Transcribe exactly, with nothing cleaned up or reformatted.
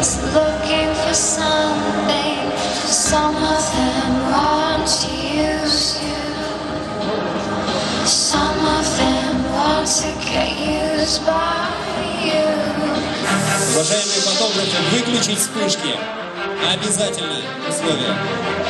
is looking for something. Some of them want to use you. Some of them want to get used by you. Уважаемые фотографы, выключить вспышки. Обязательное условие.